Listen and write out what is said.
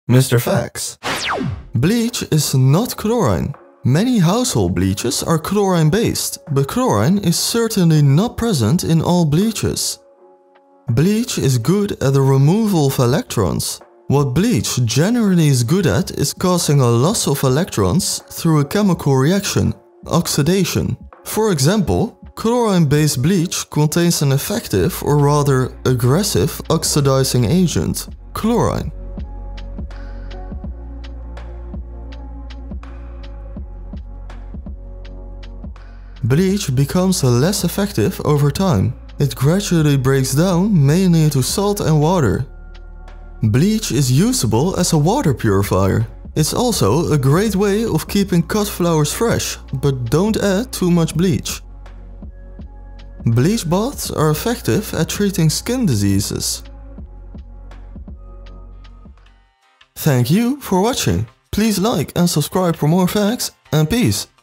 Mr. Facts. Bleach is not chlorine. Many household bleaches are chlorine based, but chlorine is certainly not present in all bleaches. Bleach is good at the removal of electrons. What bleach generally is good at is causing a loss of electrons through a chemical reaction, oxidation. For example, chlorine-based bleach contains an effective or rather aggressive oxidizing agent, chlorine. Bleach becomes less effective over time. It gradually breaks down mainly into salt and water. Bleach is usable as a water purifier. It's also a great way of keeping cut flowers fresh, but don't add too much bleach. Bleach baths are effective at treating skin diseases. Thank you for watching. Please like and subscribe for more facts, and peace.